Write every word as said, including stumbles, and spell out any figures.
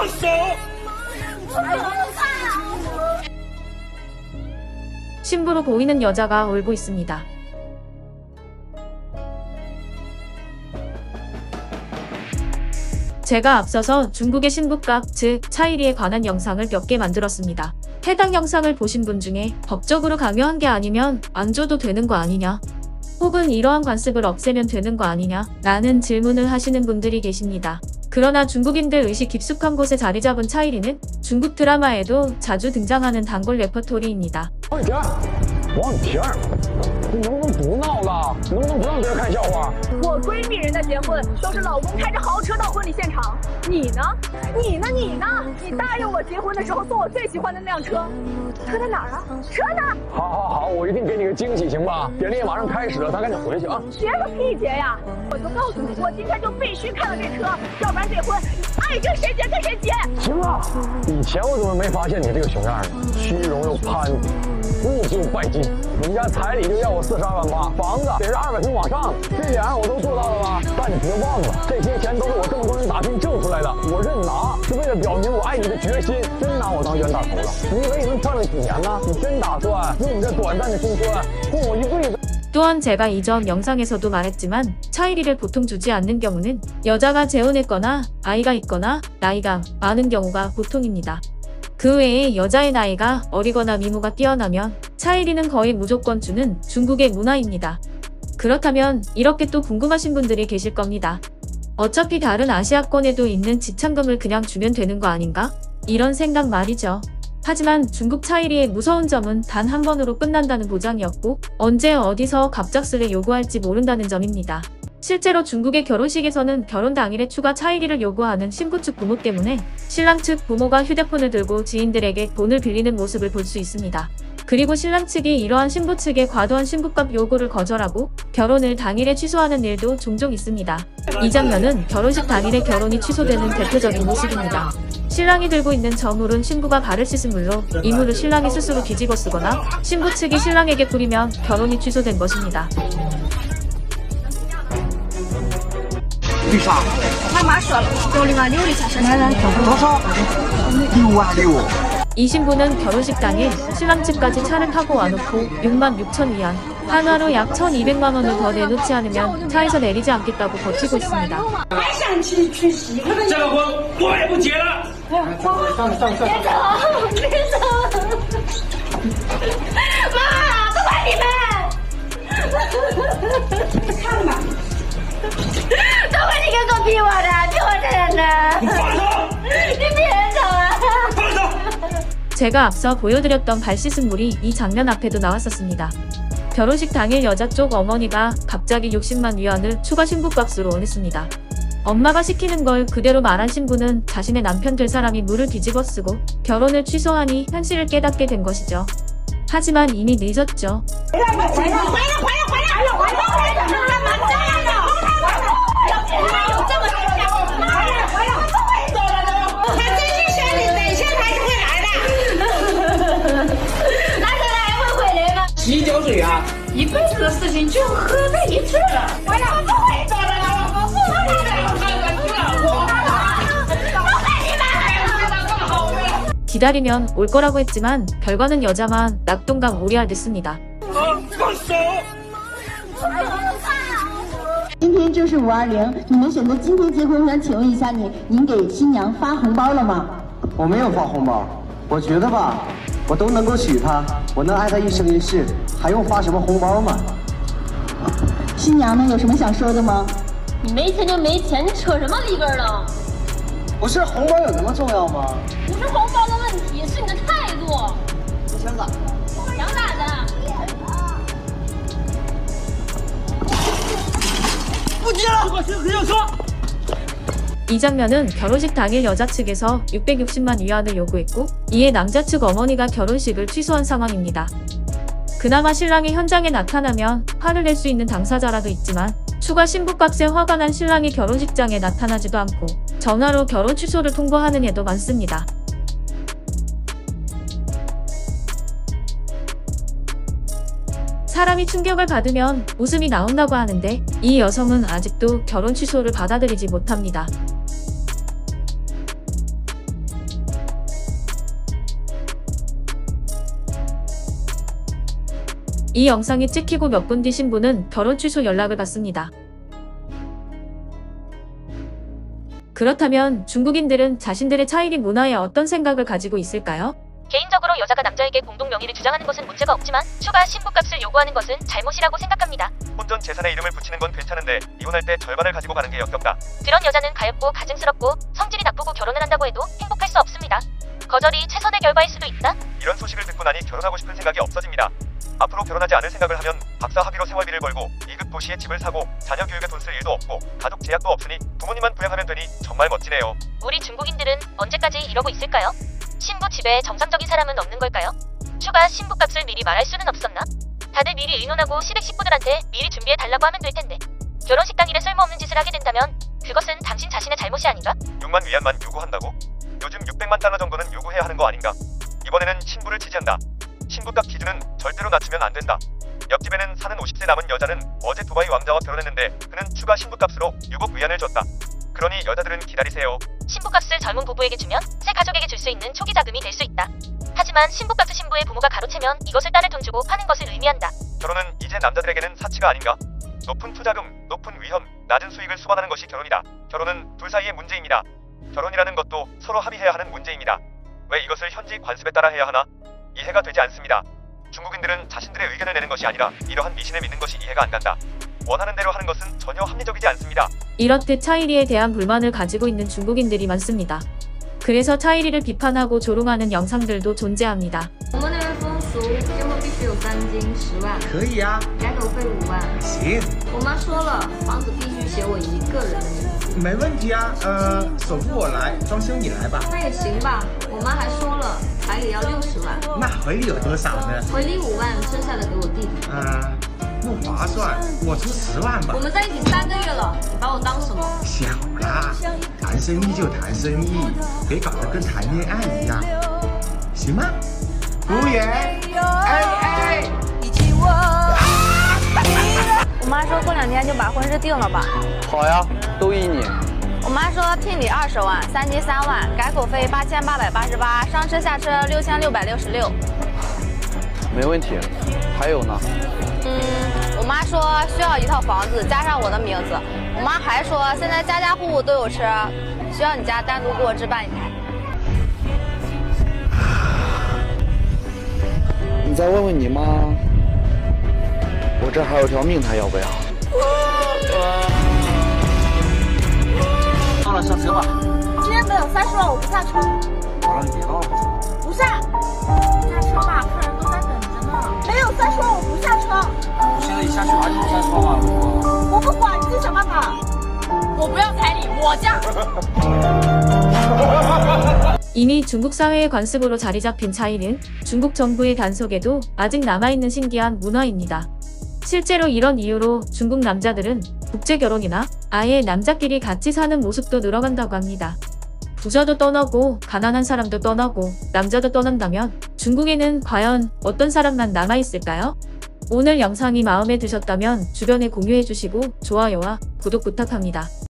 放手！ 신부로 보이는 여자가 울고 있습니다. 제가 앞서서 중국의 신부각, 즉 차이리에 관한 영상을 몇 개 만들었습니다. 해당 영상을 보신 분 중에 법적으로 강요한 게 아니면 안 줘도 되는 거 아니냐, 혹은 이러한 관습을 없애면 되는 거 아니냐 라는 질문을 하시는 분들이 계십니다. 그러나 중국인들 의식 깊숙한 곳에 자리 잡은 차이리는 중국 드라마에도 자주 등장하는 단골 레퍼토리입니다. 王雨儿，你能不能不闹了？能不能不让别人看笑话？ 我闺蜜人的结婚都是老公开着豪车到婚礼现场，你呢？你呢？你呢？你答应我结婚的时候送我最喜欢的那辆车，车在哪儿啊？车呢？ 好，好，好，我一定给你个惊喜，行吧？典礼马上开始了，咱赶紧回去啊！ 结个屁结呀！我就告诉你，我今天就必须看到这车，要不然这婚爱跟谁结跟谁结。 行了，以前我怎么没发现你这个熊样呢？虚荣又攀比，物质拜金。 人家彩礼就要我四十二万八，房子得是二百平往上，这点我都做到了吧？但你别忘了，这些钱都是我这么多人打拼挣出来的，我认拿是为了表明我爱你的决心。真拿我当冤大头了？你以为你能赚了几年呢？你真打算用你这短暂的青春供我一辈子？ 또한 제가 이전 영상에서도 말했지만 차이리를 보통 주지 않는 경우는 여자가 재혼했거나 아이가 있거나 나이가 많은 경우가 보통입니다. 그 외에 여자의 나이가 어리거나 미모가 뛰어나면 차이리는 거의 무조건 주는 중국의 문화입니다. 그렇다면 이렇게 또 궁금하신 분들이 계실 겁니다. 어차피 다른 아시아권에도 있는 지참금을 그냥 주면 되는 거 아닌가? 이런 생각 말이죠. 하지만 중국 차이리의 무서운 점은 단 한 번으로 끝난다는 보장이 없고 언제 어디서 갑작스레 요구할지 모른다는 점입니다. 실제로 중국의 결혼식에서는 결혼 당일에 추가 차이리를 요구하는 신부 측 부모 때문에 신랑 측 부모가 휴대폰을 들고 지인들에게 돈을 빌리는 모습을 볼 수 있습니다. 그리고 신랑 측이 이러한 신부 측의 과도한 신부값 요구를 거절하고 결혼을 당일에 취소하는 일도 종종 있습니다. 이 장면은 결혼식 당일에 결혼이 취소되는 대표적인 모습입니다. 신랑이 들고 있는 저 물은 신부가 발을 씻은 물로 이 물을 신랑이 스스로 뒤집어 쓰거나 신부 측이 신랑에게 뿌리면 결혼이 취소된 것입니다. 为啥？ 妈妈说了，给我六万六的钱。 来来，多少？六万六。 이 신부는 결혼식 당일 신랑 집까지 차를 타고 와놓고 육만 육천 위안, 한화로 약 천이백만 원을 더 내놓지 않으면 차에서 내리지 않겠다고 버티고 있습니다. 这个婚我也不结了。 上上上上。 别走，别走！妈，都怪你们！看吧。 都怪你给狗逼我的，逼我这人的！ 你放手！ 你别走啊！ 放手！ 제가 앞서 보여드렸던 발 씻은 물이 이 장면 앞에도 나왔었습니다. 결혼식 당일 여자 쪽 어머니가 갑자기 육십만 위안을 추가 신부값으로 원했습니다. 엄마가 시키는 걸 그대로 말한 신부는 자신의 남편 될 사람이 물을 뒤집어 쓰고 결혼을 취소하니 현실을 깨닫게 된 것이죠. 하지만 이미 늦었죠. 洗脚水啊！ 一辈子的事情就喝这一次了。我老不会做的，我不能的。 기다리면 올 거라고 했지만 결과는 여자만 낙동강 오리알 됐습니다. 放手！ 今天就是五二零，你们选择今天结婚，我想请问一下你，您给新娘发红包了吗？ 我没有发红包，我觉得吧，我都能够娶她，我能爱她一生一世，还用发什么红包吗？ 新娘呢，有什么想说的吗？ 你没钱就没钱，你扯什么里根呢？ 不是红包有那么重要吗？ 不是红包的问题，是你的态度。 你想咋？ 想咋的？ 不接了！我先要车。 이 장면은 결혼식 당일 여자 측에서 육백육십만 위안을 요구했고 이에 남자 측 어머니가 결혼식을 취소한 상황입니다. 그나마 신랑이 현장에 나타나면 화를 낼 수 있는 당사자라도 있지만 추가 신부값에 화가 난 신랑이 결혼식장에 나타나지도 않고 전화로 결혼 취소를 통보하는 예도 많습니다. 사람이 충격을 받으면 웃음이 나온다고 하는데 이 여성은 아직도 결혼 취소를 받아들이지 못합니다. 이 영상이 찍히고 몇 분 뒤 신부는 결혼 취소 연락을 받습니다. 그렇다면 중국인들은 자신들의 차이리 문화에 어떤 생각을 가지고 있을까요? 개인적으로 여자가 남자에게 공동 명의를 주장하는 것은 문제가 없지만 추가 신부값을 요구하는 것은 잘못이라고 생각합니다. 혼전 재산에 이름을 붙이는 건 괜찮은데 이혼할 때 절반을 가지고 가는 게 역겹다. 그런 여자는 가엾고 가증스럽고 성질이 나쁘고 결혼을 한다고 해도 행복할 수 없습니다. 거절이 최선의 결과일 수도 있다. 이런 소식을 듣고 나니 결혼하고 싶은 생각이 없어집니다. 앞으로 결혼하지 않을 생각을 하면 박사 학위로 생활비를 벌고 이급 도시에 집을 사고 자녀 교육에 돈 쓸 일도 없고 가족 제약도 없으니 부모님만 부양하면 되니 정말 멋지네요. 우리 중국인들은 언제까지 이러고 있을까요? 신부 집에 정상적인 사람은 없는 걸까요? 추가 신부값을 미리 말할 수는 없었나? 다들 미리 의논하고 시댁 식구들한테 미리 준비해달라고 하면 될 텐데 결혼식 당일에 쓸모없는 짓을 하게 된다면 그것은 당신 자신의 잘못이 아닌가? 육만 위안만 요구한다고? 요즘 육백만 달러 정도는 요구해야 하는 거 아닌가? 이번에는 신부를 지지한다. 신부값 기준은 절대로 낮추면 안 된다. 옆집에는 사는 오십 세 남은 여자는 어제 두바이 왕자와 결혼했는데 그는 추가 신부값으로 육억 위안을 줬다. 그러니 여자들은 기다리세요. 신부값을 젊은 부부에게 주면 새 가족에게 줄 수 있는 초기 자금이 될 수 있다. 하지만 신부값을 신부의 부모가 가로채면 이것을 딸을 돈 주고 파는 것을 의미한다. 결혼은 이제 남자들에게는 사치가 아닌가? 높은 투자금, 높은 위험, 낮은 수익을 수반하는 것이 결혼이다. 결혼은 둘 사이의 문제입니다. 결혼이라는 것도 서로 합의해야 하는 문제입니다. 왜 이것을 현지 관습에 따라 해야 하나? 이해가 되지 않습니다. 중국인들은 자신들의 의견을 내는 것이 아니라 이러한 미신을 믿는 것이 이해가 안 간다. 원하는 대로 하는 것은 전혀 합리적이지 않습니다. 이렇듯 차이리에 대한 불만을 가지고 있는 중국인들이 많습니다. 그래서 차이리를 비판하고 조롱하는 영상들도 존재합니다. 我们那边风俗，结婚必须有三金十万， 可以呀、啊， 改口费五万。 行， 我妈说了，房子必须写我一个人的名字。 没问题啊，呃，首付我来，装修你来吧。 那也行吧，我妈还说了，彩礼要六十万。 那回礼有多少呢？ 回礼五万，剩下的给我弟弟。 啊、呃，不划算，我出十万吧。 我们在一起三个月了，你把我当什么？ 小啦，谈生意就谈生意，别搞得跟谈恋爱一样，行吗？服务员，哎哎。 我妈说过两天就把婚事定了吧。 好呀，都依你。 我妈说聘礼二十万，三金三万，改口费八千八百八十八，上车下车六千六百六十六。 没问题。还有呢？ 嗯，我妈说需要一套房子，加上我的名字。我妈还说现在家家户户都有车，需要你家单独给我置办一台。 你再问问你妈，我这还有条命，她要不要？ 到了，上车吧。 今天没有三十万，我不下车。 好了，你别闹了。 不下。下车吧，客人都在等着呢。没有三十万，我不下车。 现在一下去还是三十万吗？ 我不管，你自己想办法。 我不要彩礼，我嫁。 이미 중국 사회의 관습으로 자리 잡힌 차이는 중국 정부의 단속에도 아직 남아있는 신기한 문화입니다. 실제로 이런 이유로 중국 남자들은 국제결혼이나 아예 남자끼리 같이 사는 모습도 늘어간다고 합니다. 부자도 떠나고 가난한 사람도 떠나고 남자도 떠난다면 중국에는 과연 어떤 사람만 남아있을까요? 오늘 영상이 마음에 드셨다면 주변에 공유해주시고 좋아요와 구독 부탁합니다.